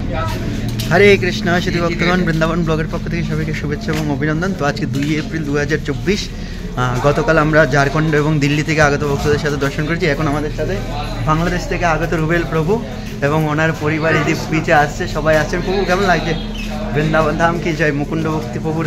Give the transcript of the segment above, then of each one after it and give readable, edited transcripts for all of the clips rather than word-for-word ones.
হরে কৃষ্ণ শ্রী ভক্তগণ, বৃন্দাবন ব্লগের পক্ষ থেকে সবাইকে শুভেচ্ছা এবং অভিনন্দন। তো আজকে 2 এপ্রিল 2024। গতকাল আমরা ঝাড়খণ্ড এবং দিল্লি থেকে আগত ভক্তদের সাথে দর্শন করেছি। এখন আমাদের সাথে বাংলাদেশ থেকে আগত রুবেল প্রভু এবং ওনার পরিবার যদি পিছে আসছে, সবাই আসছেন। প্রভু কেমন লাগছে? বৃন্দাবন ধাম কি জয়। মুকুন্দ ভক্তি প্রভুর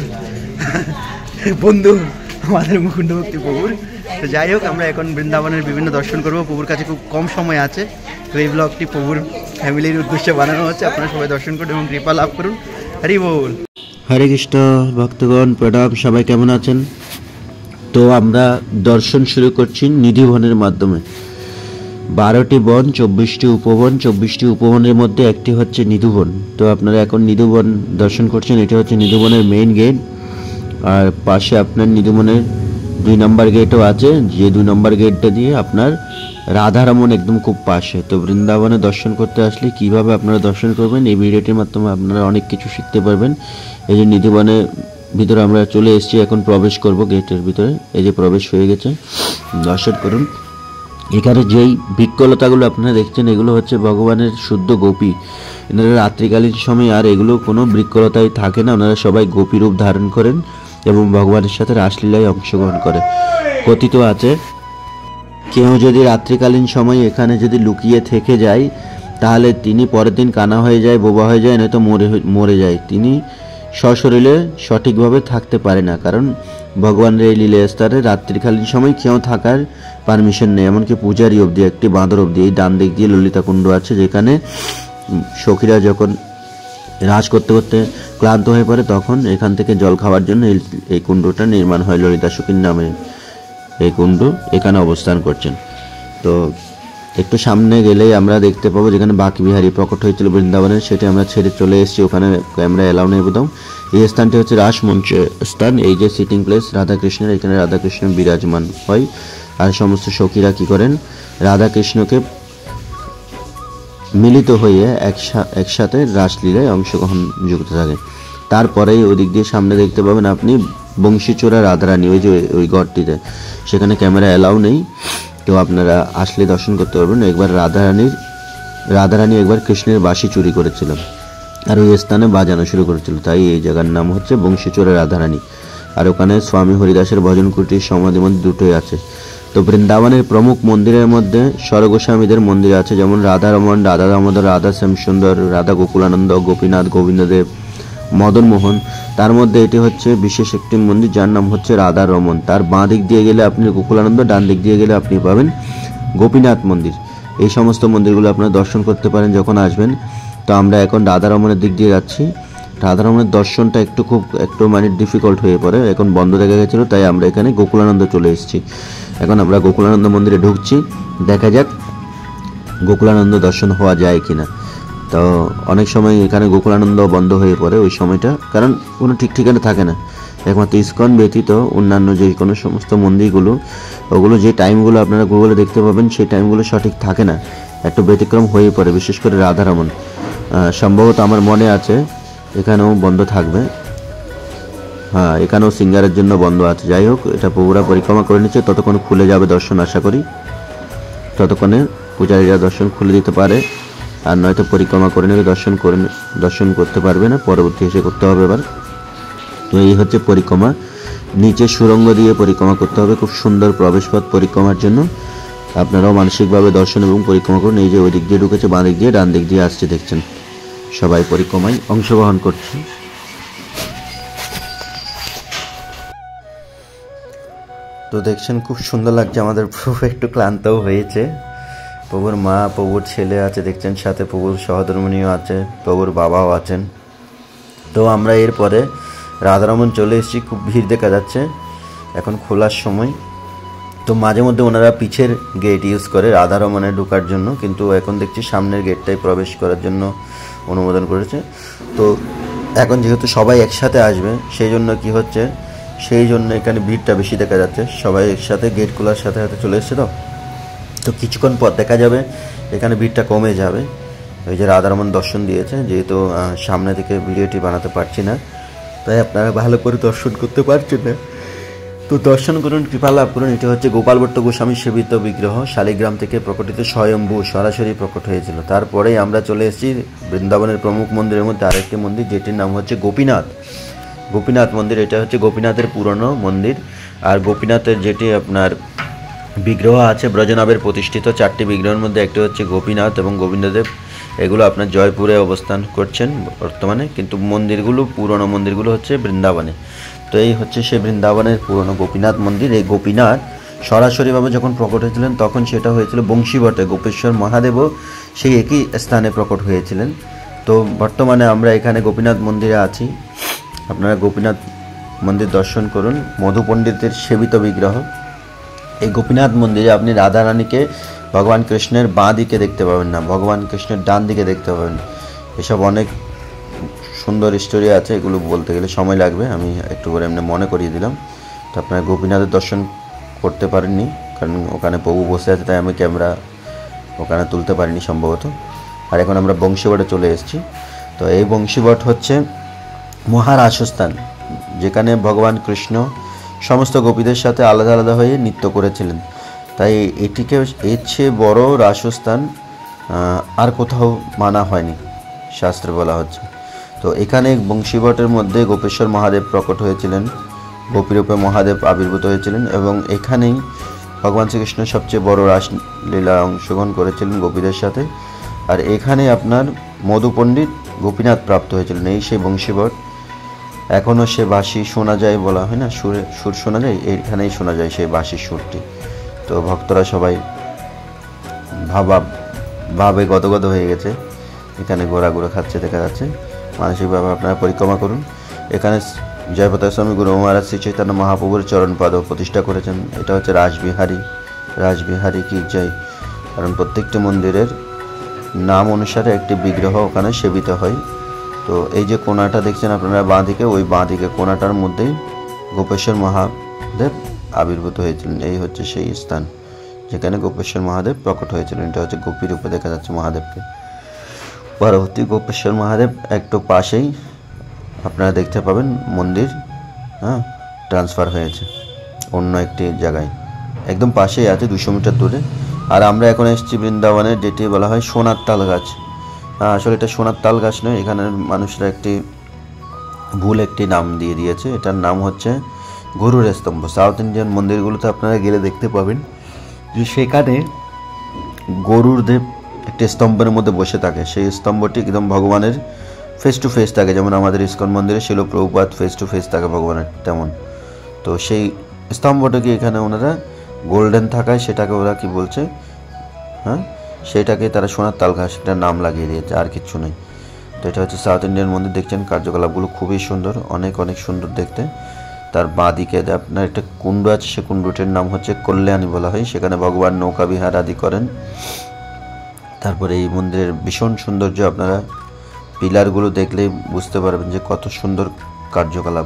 বন্ধু আমাদের মুকুন্দ ভক্তি প্রভুর। তো যাই হোক, আমরা এখন বৃন্দাবনের বিভিন্ন দর্শন করবো। প্রভুর কাছে খুব কম সময় আছে, তো এই ব্লগটি প্রভুর ফ্যামিলির উদ্দেশ্যে বানানো হচ্ছে। আপনারা সবাই দর্শন করুন এবং কৃপা লাভ করুন। হরি বল। হরে কৃষ্ণ ভক্তগণ, প্রণাম। সবাই কেমন আছেন? তো আমরা দর্শন শুরু করছি নিধিবনের মাধ্যমে। 12টি বন, 24টি উপবন। 24টি উপবনের মধ্যে একটি হচ্ছে নিধুবন। তো আপনারা এখন নিধুবন দর্শন করছেন। এটা হচ্ছে নিধুবনের মেইন গেট, আর পাশে আপনার নিধুবনের 2 নম্বর গেটও আছে, যে 2 নম্বর গেটটা দিয়ে আপনার রাধারমন একদম খুব পাশে। তো বৃন্দাবনে দর্শন করতে আসলে কিভাবে আপনারা দর্শন করবেন, এই ভিডিওটির মাধ্যমে আপনারা অনেক কিছু শিখতে পারবেন। এই যে নিধিবনের ভিতরে আমরা চলে এসেছি, এখন প্রবেশ করব গেটের ভিতরে। এই যে প্রবেশ হয়ে গেছে, দর্শন করুন। এখানে যেই বৃক্ষলতাগুলো আপনারা দেখছেন, এগুলো হচ্ছে ভগবানের শুদ্ধ গোপী। এনারা রাত্রিকালীন সময় আর এগুলো কোনো বৃক্ষলতায় থাকে না, ওনারা সবাই গোপী রূপ ধারণ করেন এবং ভগবানের সাথে রাসলীলায় অংশগ্রহণ করে। কথিত আছে, কেউ যদি রাত্রিকালীন সময় এখানে যদি লুকিয়ে থেকে যায়, তাহলে তিনি পরের দিন কানা হয়ে যায়, বোবা হয়ে যায়, নয়তো মরে যায়। তিনি সশরীরে সঠিকভাবে থাকতে পারে না, কারণ ভগবানের এই লীলাস্তরে রাত্রিকালীন সময় কেউ থাকার পারমিশন নেই, এমনকি পূজারি অবধি, একটি বাঁদর অবধি। এই ডান দিক দিয়ে ললিতা কুণ্ড আছে, যেখানে সখীরা যখন রাজ করতে করতে ক্লান্ত হয়ে পড়ে, তখন এখান থেকে জল খাওয়ার জন্য এই কুণ্ডটা নির্মাণ হয়। ললিতা সখীর নামে এই কুণ্ড এখানে অবস্থান করছেন। তো একটু সামনে গেলেই আমরা দেখতে পাবো যেখানে বাঁকি বিহারী প্রকট হয়েছিল বৃন্দাবনের, সেটি আমরা ছেড়ে চলে এসেছি। ওখানে ক্যামেরা এলাও নেই বোধ। এই স্থানটি হচ্ছে রাসমঞ্চের স্থান। এই যে সিটিং প্লেস রাধাকৃষ্ণের, এখানে রাধাকৃষ্ণ বিরাজমান হয়। আর সমস্ত সখীরা কি করেন, রাধাকৃষ্ণকে মিলিত হয়ে একসাথে রাসলীলায় অংশগ্রহণ যুক্ত থাকে। তারপরেই ওই দিক দিয়ে সামনে দেখতে পাবেন আপনি বংশীচোরা রাধারানী, ওই যে ওই ঘরটিতে। সেখানে ক্যামেরা এলাও নেই, তো আপনারা আসলে দর্শন করতে পারবেন। একবার রাধারানী একবার কৃষ্ণের বাঁশি চুরি করেছিল, আর ওই স্থানে বাজানো শুরু করেছিল, তাই এই জায়গার নাম হচ্ছে বংশীচোরা রাধারানী। আর ওখানে স্বামী হরিদাসের ভজন কুটির সমাধি মন্দির দুটোই আছে। তো বৃন্দাবনের প্রমুখ মন্দিরের মধ্যে স্বরগোস্বামীদের মন্দির আছে, যেমন রাধারমন, রাধা দামোদর, রাধা শ্যামসুন্দর, রাধা গোকুলানন্দ, গোপীনাথ, গোবিন্দদেব, মদন মোহন। তার মধ্যে এটি হচ্ছে বিশেষ একটি মন্দির, যার নাম হচ্ছে রাধারমন। তার বাঁ দিক দিয়ে গেলে আপনি গোকুলানন্দ, ডান দিক দিয়ে গেলে আপনি পাবেন গোপীনাথ মন্দির। এই সমস্ত মন্দিরগুলো আপনারা দর্শন করতে পারেন যখন আসবেন। তো আমরা এখন রাধারমনের দিক দিয়ে যাচ্ছি। রাধারমনের দর্শনটা একটু মানে ডিফিকাল্ট হয়ে পড়ে, এখন বন্ধ দেখা গেছিলো, তাই আমরা এখানে গোকুলানন্দ চলে এসেছি। এখন আমরা গোকুলানন্দ মন্দিরে ঢুকছি, দেখা যাক গোকুলানন্দ দর্শন হওয়া যায় কিনা। তো অনেক সময় এখানে গোকুলানন্দ বন্ধ হয়ে পড়ে ওই সময়টা, কারণ কোনো ঠিক ঠিকানা থাকে না। একমাত্র ইস্কন ব্যতীত অন্যান্য যে কোনো সমস্ত মন্দিরগুলো, ওগুলো যে টাইমগুলো আপনারা গুগলে দেখতে পাবেন, সেই টাইমগুলো সঠিক থাকে না, একটু ব্যতিক্রম হয়ে পড়ে। বিশেষ করে রাধারমন সম্ভবত আমার মনে আছে এখানেও বন্ধ থাকবে। হ্যাঁ, এখানেও সিঙ্গারের জন্য বন্ধ আছে। যাই হোক, এটা প্রভুরা পরিক্রমা করে নিচ্ছে, ততক্ষণ খুলে যাবে দর্শন, আশা করি। ততক্ষণে পূজারীরা দর্শন খুলে দিতে পারে, আর নয়তো পরিক্রমা করে নিলে দর্শন করতে পারবে না, পরবর্তী এসে করতে হবে এবার। তো এই হচ্ছে পরিক্রমা, নিচে সুরঙ্গ দিয়ে পরিক্রমা করতে হবে, খুব সুন্দর প্রবেশপথ পরিক্রমার জন্য। আপনারাও মানসিকভাবে দর্শন এবং পরিক্রমা করুন। এই যে ওই দিক দিয়ে ঢুকেছে, বাঁ দিক দিয়ে, ডান দিক দিয়ে আসছে, দেখছেন সবাই পরিক্রমায় অংশগ্রহণ করছে। তো দেখছেন খুব সুন্দর লাগছে। আমাদের প্রভু একটু ক্লান্তও হয়েছে। প্রভুর মা, প্রভুর ছেলে আছে দেখছেন, সাথে প্রভুর সহধর্মিণীও আছে, প্রভুর বাবাও আছেন। তো আমরা এরপরে রাধারমন চলে এসেছি, খুব ভিড় দেখা যাচ্ছে, এখন খোলার সময়। তো মাঝে মধ্যে ওনারা পিছের গেট ইউজ করে রাধারমনে ঢোকার জন্য, কিন্তু এখন দেখছি সামনের গেটটাই প্রবেশ করার জন্য অনুমোদন করেছে। তো এখন যেহেতু সবাই একসাথে আসবে, সেই জন্য কি হচ্ছে, সেই জন্য এখানে ভিড়টা বেশি দেখা যাচ্ছে। সবাই একসাথে গেট খোলার সাথে সাথে চলে এসছে, তো কিছুক্ষণ পর দেখা যাবে এখানে ভিড়টা কমে যাবে। ওই যে রাধারমন দর্শন দিয়েছে, যেহেতু সামনে থেকে ভিডিওটি বানাতে পারছি না, তাই আপনারা ভালো করে দর্শন করতে পারছেন না। তো দর্শন করুন, কৃপা লাভ করুন। এটা হচ্ছে গোপাল ভট্ট গোস্বামী সেবিত বিগ্রহ, শালিগ্রাম থেকে প্রকটিত স্বয়ম্ভু সরাসরি প্রকট হয়েছিল। তারপরেই আমরা চলে এসেছি বৃন্দাবনের প্রমুখ মন্দিরের মধ্যে আরেকটি মন্দির, যেটির নাম হচ্ছে গোপীনাথ মন্দির। এটা হচ্ছে গোপীনাথের পুরনো মন্দির। আর গোপীনাথের যেটি আপনার বিগ্রহ আছে ব্রজনাভের প্রতিষ্ঠিত 4টি বিগ্রহের মধ্যে একটি হচ্ছে গোপীনাথ এবং গোবিন্দদেব। এগুলো আপনার জয়পুরে অবস্থান করছেন বর্তমানে, কিন্তু মন্দিরগুলো পুরনো মন্দিরগুলো হচ্ছে বৃন্দাবনে। তো এই হচ্ছে সে বৃন্দাবনের পুরনো গোপীনাথ মন্দির। এই গোপীনাথ সরাসরিভাবে যখন প্রকট হয়েছিলেন তখন সেটা হয়েছিল বংশীবটে। গোপেশ্বর মহাদেবও সেই একই স্থানে প্রকট হয়েছিলেন। তো বর্তমানে আমরা এখানে গোপীনাথ মন্দিরে আছি। আপনারা গোপীনাথ মন্দির দর্শন করুন, মধু পণ্ডিতের সেবিত বিগ্রহ। এই গোপীনাথ মন্দিরে আপনি রাধারানীকে ভগবান কৃষ্ণের বাঁ দিকে দেখতে পাবেন না, ভগবান কৃষ্ণের ডান দিকে দেখতে পাবেন। এসব অনেক সুন্দর স্টোরি আছে, এগুলো বলতে গেলে সময় লাগবে, আমি একটু করে এমনি মনে করিয়ে দিলাম। তো আপনারা গোপীনাথের দর্শন করতে পারেননি, কারণ ওখানে প্রভু বসে আছে, তাই আমি ক্যামেরা ওখানে তুলতে পারিনি সম্ভবত। আর এখন আমরা বংশীবটে চলে এসেছি। তো এই বংশীবট হচ্ছে মহারাসস্থান, যেখানে ভগবান কৃষ্ণ সমস্ত গোপীদের সাথে আলাদা আলাদা হয়ে নৃত্য করেছিলেন। তাই এটিকে এর চেয়ে বড় রাসস্থান আর কোথাও মানা হয়নি, শাস্ত্রে বলা হচ্ছে। তো এখানে বংশীবটের মধ্যে গোপেশ্বর মহাদেব প্রকট হয়েছিলেন, গোপীরূপে মহাদেব আবির্ভূত হয়েছিলেন, এবং এখানেই ভগবান শ্রীকৃষ্ণ সবচেয়ে বড় রাসলীলা অংশগ্রহণ করেছিলেন গোপীদের সাথে। আর এখানে আপনার মধু পণ্ডিত গোপীনাথ প্রাপ্ত হয়েছিলেন। এই সেই বংশীবট, এখনও সে বাঁশি শোনা যায়, বলা হয় না সুর শোনা যায়, এইখানেই শোনা যায় সেই বাঁশির সুরটি। তো ভক্তরা সবাই ভাবে গদগদ হয়ে গেছে, এখানে ঘোরাঘুরা খাচ্ছে দেখা যাচ্ছে। মানসিকভাবে আপনারা পরিক্রমা করুন। এখানে জয়প্রতাপ স্বামী গুরু মহারাজ শ্রী চৈতন্য মহাপ্রভুর চরণপাদ প্রতিষ্ঠা করেছেন। এটা হচ্ছে রাসবিহারী কি জয়, কারণ প্রত্যেকটি মন্দিরের নাম অনুসারে একটি বিগ্রহ ওখানে সেবিত হয়। তো এই যে কোণাটা দেখছেন আপনারা বাঁ দিকে, ওই বাঁ দিকে কোণাটার মধ্যেই গোপেশ্বর মহাদেব আবির্ভূত হয়েছিলেন। এই হচ্ছে সেই স্থান যেখানে গোপেশ্বর মহাদেব প্রকট হয়েছিলেন। এটা হচ্ছে গোপী রূপে দেখা যাচ্ছে মহাদেবকে। পরবর্তী গোপেশ্বর মহাদেব একটু পাশেই আপনারা দেখতে পাবেন মন্দির ট্রান্সফার হয়েছে অন্য একটি জায়গায়, একদম পাশেই আছে 200 মিটার দূরে। আর আমরা এখন এসেছি বৃন্দাবনের, যেটি বলা হয় সোনার তাল গাছ। আসলে এটা সোনার তাল গাছ নয়, এখানের মানুষরা ভুল একটি নাম দিয়ে দিয়েছে। এটার নাম হচ্ছে গরুর স্তম্ভ। সাউথ ইন্ডিয়ান মন্দিরগুলোতে আপনারা গেলে দেখতে পাবেন যে সেখানে গরুর দেব একটি স্তম্ভের মধ্যে বসে থাকে। সেই স্তম্ভটি একদম ভগবানের ফেস টু ফেস থাকে, যেমন আমাদের ইস্কন মন্দিরে শিল প্রভুপাদ ফেস টু ফেস থাকে ভগবানের, তেমন। তো সেই স্তম্ভটাকে এখানে ওনারা গোল্ডেন থাকায় সেটাকে ওরা কি বলছে, সেটাকে তারা সোনার তাল ঘাস একটা নাম লাগিয়ে দিয়েছে, আর কিচ্ছু নেই। তো এটা হচ্ছে সাউথ ইন্ডিয়ান মন্দির। দেখছেন কার্যকলাপগুলো খুবই সুন্দর, অনেক সুন্দর দেখতে। তার বাঁ দিকে আপনার একটা কুণ্ড আছে, সে কুণ্ডটির নাম হচ্ছে কল্যাণী বলা হয়, সেখানে ভগবান নৌকা বিহার আদি করেন। তারপরে এই মন্দিরের ভীষণ সৌন্দর্য, আপনারা পিলারগুলো দেখলেই বুঝতে পারবেন যে কত সুন্দর কার্যকলাপ।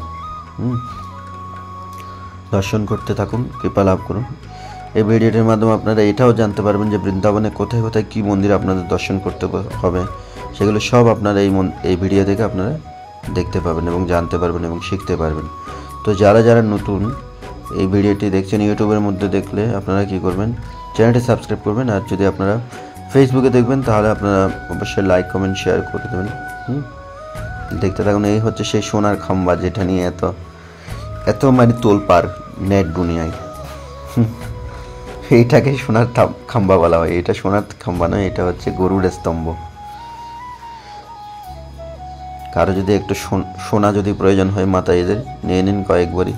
দর্শন করতে থাকুন, কৃপা লাভ করুন। এই ভিডিওটির মাধ্যমে আপনারা এটাও জানতে পারবেন যে বৃন্দাবনে কোথায় কোথায় কী মন্দির আপনাদের দর্শন করতে হবে, সেগুলো সব আপনারা এই ভিডিও থেকে আপনারা দেখতে পাবেন এবং জানতে পারবেন এবং শিখতে পারবেন। তো যারা নতুন এই ভিডিওটি দেখছেন ইউটিউবের মধ্যে দেখলে আপনারা কি করবেন, চ্যানেলটি সাবস্ক্রাইব করবেন। আর যদি আপনারা ফেসবুকে দেখবেন তাহলে আপনারা অবশ্যই লাইক কমেন্ট শেয়ার করে দেবেন। দেখতে থাকুন। এই হচ্ছে সেই সোনার খাম্বা, যেটা নিয়ে এত মানে তোলপাড় নেট দুনিয়ায়। এইটাকে সোনার খাম্বা বলা হয়। এটা সোনার খাম্বা নয়, এটা হচ্ছে গরুর স্তম্ভ। কারো যদি একটু সোনা যদি প্রয়োজন হয় মাথায় এদের নিয়ে নিন কয়েকবারই।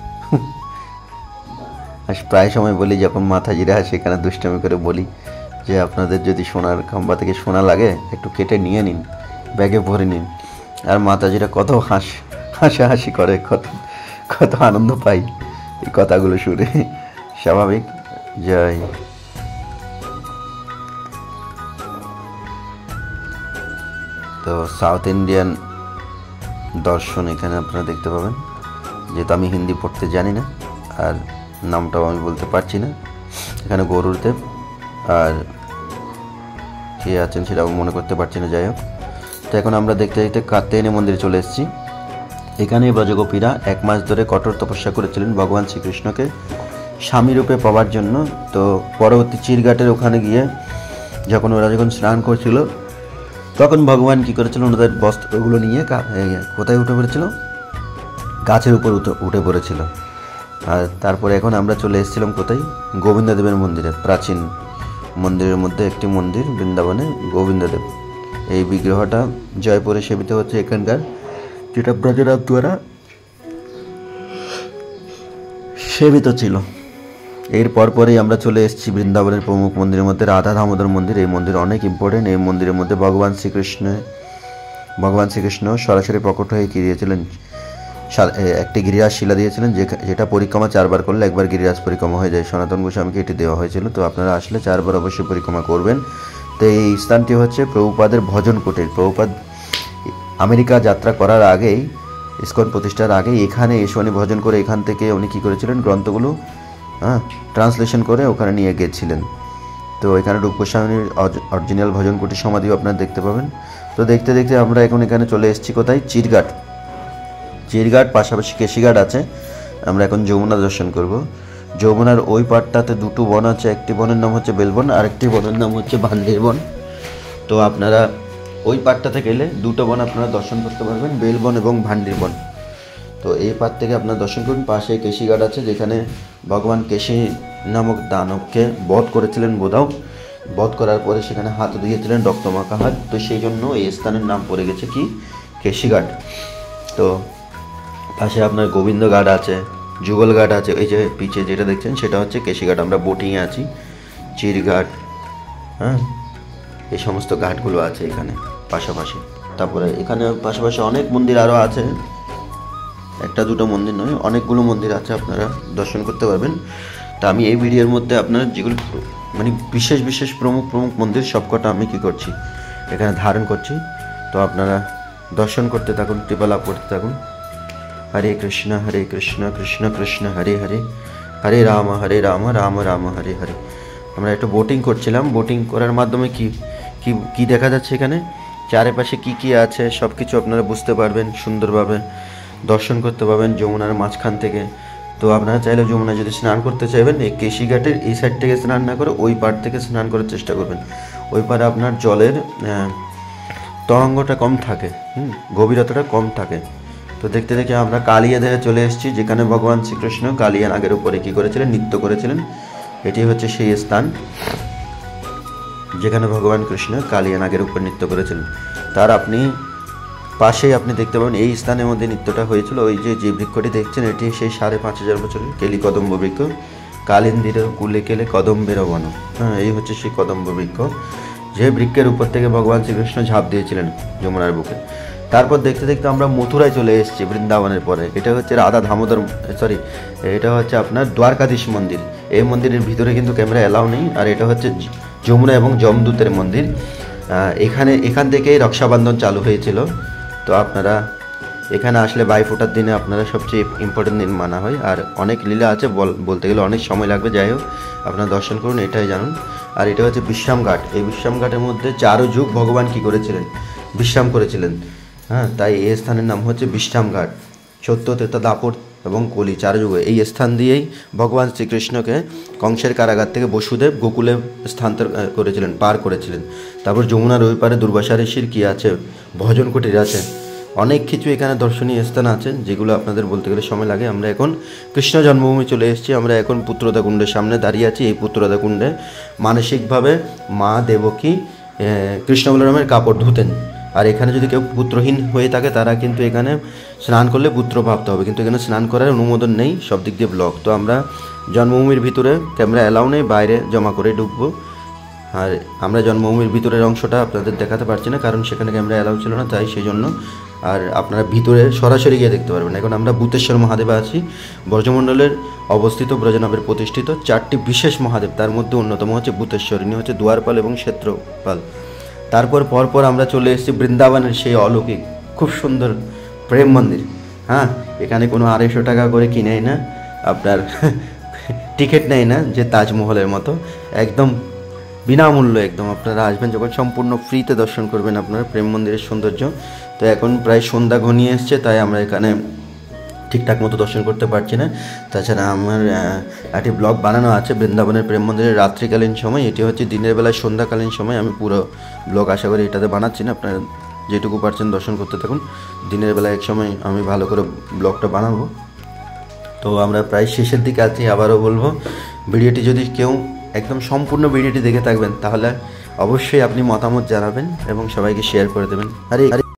প্রায় সময় বলি যখন মাথা জিরা হয় সেখানে দুষ্টামি করে বলি যে আপনাদের যদি সোনার খাম্বা থেকে সোনা লাগে একটু কেটে নিয়ে নিন, ব্যাগে ভরে নিন। আর মাতাজিরা কত হাসাহাসি করে, কত আনন্দ পাই এই কথাগুলো শুনে। স্বাভাবিক। জয়। তো সাউথ ইন্ডিয়ান দর্শন এখানে আপনারা দেখতে পাবেন। যেহেতু আমি হিন্দি পড়তে জানি না আর নামটাও আমি বলতে পারছি না। এখানে গরুর দেব আর কে আছেন সেটাও মনে করতে পারছি না, যাই হোক। তো এখন আমরা দেখতে কাত্যায়নী মন্দিরে চলে এসেছি। এখানে ব্রজগোপীরা 1 মাস ধরে কঠোর তপস্যা করেছিলেন ভগবান শ্রীকৃষ্ণকে স্বামী রূপে পাওয়ার জন্য। তো পরবর্তী চিরঘাটের ওখানে গিয়ে যখন ওরা স্নান করছিল তখন ভগবান কী করেছিল, ওনাদের বস্ত্রগুলো নিয়ে কোথায় উঠে পড়েছিল, গাছের উপর উঠে পড়েছিল। আর তারপরে এখন আমরা চলে এসেছিলাম কোথায়, গোবিন্দদেবের মন্দিরে, প্রাচীন মন্দিরের মধ্যে একটি মন্দির বৃন্দাবনে গোবিন্দদেব। এই বিগ্রহটা জয়পুরে সেবিত হচ্ছে এখানকার, যেটা ব্রজরাজ দ্বারা সেবিত ছিল। এর পরপরই আমরা চলে এসেছি বৃন্দাবনের প্রমুখ মন্দিরের মধ্যে রাধা দামোদর মন্দির। এই মন্দির অনেক ইম্পর্টেন্ট। এই মন্দিরের মধ্যে ভগবান শ্রীকৃষ্ণ সরাসরি প্রকট হয়ে কি দিয়েছিলেন, একটি গিরিরাজ শিলা দিয়েছিলেন, যেটা পরিক্রমা 4 বার করলে একবার গিরিরাজ পরিক্রমা হয়ে যায়। সনাতন গোস্বামীকে এটি দেওয়া হয়েছিল। তো আপনারা আসলে 4 বার অবশ্যই পরিক্রমা করবেন। তো এই স্থানটি হচ্ছে প্রভুপাদের ভজন কুটির। প্রভুপাদ আমেরিকা যাত্রা করার আগেই, ইসকন প্রতিষ্ঠার আগেই এখানে এসে উনি ভজন করে এখান থেকে উনি কী করেছিলেন, গ্রন্থগুলো ট্রান্সলেশন করে ওখানে নিয়ে গেছিলেন। তো এখানে রূপ গোস্বামীর অরিজিনাল ভজন কুটির সমাধিও আপনারা দেখতে পাবেন। তো দেখতে দেখতে আমরা এখন এখানে চলে এসেছি কোথায়, চিরঘাট পাশাপাশি কেশিঘাট আছে। আমরা এখন যমুনা দর্শন করব। যমুনার ওই পাড়টাতে 2টো বন আছে, একটি বনের নাম হচ্ছে বেলবন, আরেকটি বনের নাম হচ্ছে ভান্ডির বন। তো আপনারা ওই পাড়টাতে গেলে 2টো বন আপনারা দর্শন করতে পারবেন, বেলবন এবং ভান্ডির বন। তো এই পাড় থেকে আপনারা দর্শন করুন। পাশে কেশিঘাট আছে, যেখানে ভগবান কেশি নামক দানবকে বধ করেছিলেন বোধাও। বধ করার পরে সেখানে হাত দিয়েছিলেন রক্তমাখা হাত। তো সেই জন্য এই স্থানের নাম পড়ে গেছে কি, কেশিঘাট। তো পাশে আপনার গোবিন্দ ঘাট আছে, যুগল ঘাট আছে। এই যে পিছে যেটা দেখছেন সেটা হচ্ছে কেশিঘাট। আমরা বোটিংয়ে আছি, চিরঘাট, এই সমস্ত ঘাটগুলো আছে এখানে পাশাপাশি। তারপরে এখানে পাশাপাশি অনেক মন্দির আরও আছে, 1-2টো মন্দির নয়, অনেকগুলো মন্দির আছে, আপনারা দর্শন করতে পারবেন। তা আমি এই ভিডিওর মধ্যে আপনার যেগুলো মানে বিশেষ প্রমুখ মন্দির সবকটা আমি কী করছি, এখানে ধারণ করছি। তো আপনারা দর্শন করতে থাকুন, কৃপা লাভ করতে থাকুন। হরে কৃষ্ণ কৃষ্ণ কৃষ্ণ হরে হরে, হরে রাম রাম রাম হরে হরে। আমরা একটু বোটিং করছিলাম। বোটিং করার মাধ্যমে কি দেখা যাচ্ছে এখানে, চারিপাশে কি আছে সব কিছু আপনারা বুঝতে পারবেন, সুন্দরভাবে দর্শন করতে পারবেন যমুনার মাঝখান থেকে। তো আপনারা চাইলে যমুনা যদি স্নান করতে চাইবেন, এই কেশিঘাটের এই সাইড থেকে স্নান না করে ওই পাড় থেকে স্নান করার চেষ্টা করবেন। ওই পাড়ে আপনার জলের তরঙ্গটা কম থাকে, গভীরতাটা কম থাকে। তো দেখতে দেখে আমরা কালিয়া দেহে চলে এসেছি, যেখানে ভগবান শ্রীকৃষ্ণ কালিয়া নাগের উপরে কী করেছিলেন, নৃত্য করেছিলেন। এটি হচ্ছে সেই স্থান যেখানে ভগবান কৃষ্ণ কালিয়া নাগের উপর নৃত্য করেছিলেন। তার পাশেই আপনি দেখতে পাবেন এই স্থানের মধ্যে নৃত্যটা হয়েছিল। ওই যে বৃক্ষটি দেখছেন, এটি সেই 5,500 বছরের কেলি কদম্ব বৃক্ষ। কালিন্দির কুলে কেলে কদম্বের বন। এই হচ্ছে সেই কদম্ব বৃক্ষ, যে বৃক্ষের উপর থেকে ভগবান শ্রীকৃষ্ণ ঝাঁপ দিয়েছিলেন যমুনার বুকে। তারপর দেখতে দেখতে আমরা মথুরায় চলে এসেছি বৃন্দাবনের পরে। এটা হচ্ছে রাধা দামোদর, এটা হচ্ছে আপনার দ্বারকাধীশ মন্দির। এই মন্দিরের ভিতরে কিন্তু ক্যামেরা অ্যালাউ নেই। আর এটা হচ্ছে যমুনা এবং যমদূতের মন্দির। এখান থেকেই রক্ষাবন্ধন চালু হয়েছিল। তো আপনারা এখানে আসলে ভাইফোঁটার দিনে আপনারা সবচেয়ে ইম্পর্টেন্ট দিন মানা হয়। আর অনেক লীলা আছে, বলতে গেলে অনেক সময় লাগবে, যাই হোক আপনারা দর্শন করুন, এটাই জানুন। আর এটা হচ্ছে বিশ্রাম ঘাট। এই বিশ্রাম ঘাটের মধ্যে 4 যুগ ভগবান কী করেছিলেন, বিশ্রাম করেছিলেন। তাই এই স্থানের নাম হচ্ছে বিশ্রাম ঘাট। সত্য, ত্রেতা, দাপর এবং কলি 4 যুগে এই স্থান দিয়েই ভগবান শ্রীকৃষ্ণকে কংসের কারাগার থেকে বসুদেব গোকুলে স্থানান্তর করেছিলেন, পার করেছিলেন। তারপর যমুনার ওই পারে দুর্বাসা ঋষির কী আছে, ভজন কুটির আছে, অনেক কিছু এখানে দর্শনীয় স্থান আছে, যেগুলো আপনাদের বলতে গেলে সময় লাগে। আমরা এখন কৃষ্ণ জন্মভূমি চলে এসেছি। আমরা এখন পুত্রদা কুণ্ডের সামনে দাঁড়িয়ে আছি। এই পুত্রদা কুণ্ডে মানসিকভাবে মা দেবকী কৃষ্ণ বলরামের কাপড় ধুতেন। আর এখানে যদি কেউ পুত্রহীন হয়ে থাকে, তারা কিন্তু এখানে স্নান করলে পুত্র প্রাপ্ত হবে, কিন্তু এখানে স্নান করার অনুমোদন নেই, সব দিক দিয়ে ব্লক। তো আমরা জন্মভূমির ভিতরে ক্যামেরা অ্যালাউ নেই, বাইরে জমা করে ঢুকবো। আর আমরা জন্মভূমির ভিতরের অংশটা আপনাদের দেখাতে পারছি না, কারণ সেখানে ক্যামেরা অ্যালাউ ছিল না, তাই সেই জন্য। আর আপনারা ভিতরে সরাসরি গিয়ে দেখতে পারবেন। এখন আমরা ভূতেশ্বর মহাদেবে আছি। ব্রজমণ্ডলের অবস্থিত ব্রজনগরে প্রতিষ্ঠিত 4টি বিশেষ মহাদেব, তার মধ্যে অন্যতম হচ্ছে ভূতেশ্বর। ইনি হচ্ছে দুয়ারপাল এবং ক্ষেত্রপাল। তারপর পরপর আমরা চলে এসেছি বৃন্দাবনের সেই অলৌকিক খুব সুন্দর প্রেম মন্দির। এখানে কোনো 250 টাকা করে কিনেই না, আপনার টিকিট নেয় না, যে তাজমহলের মতো একদম বিনামূল্য একদম আপনারা আসবেন যখন সম্পূর্ণ ফ্রিতে দর্শন করবেন আপনারা প্রেম মন্দিরের সৌন্দর্য। তো এখন প্রায় সন্ধ্যা ঘনিয়ে এসছে, তাই আমরা এখানে ঠিকঠাক মতো দর্শন করতে পারছি না। তাছাড়া আমার একটি ব্লগ বানানো আছে বৃন্দাবনের প্রেম মন্দিরের রাত্রিকালীন সময়, এটি হচ্ছে দিনের বেলায় সন্ধ্যাকালীন সময়। আমি পুরো ব্লগ আশা করি এটাতে বানাচ্ছি না, আপনারা যেটুকু পারছেন দর্শন করতে থাকুন। দিনের বেলায় এক সময় আমি ভালো করে ব্লগটা বানাবো। তো আমরা প্রায় শেষের দিকে আছি। আবারও বলবো, ভিডিওটি যদি কেউ একদম সম্পূর্ণ ভিডিওটি দেখে থাকবেন তাহলে অবশ্যই আপনি মতামত জানাবেন এবং সবাইকে শেয়ার করে দেবেন। আরে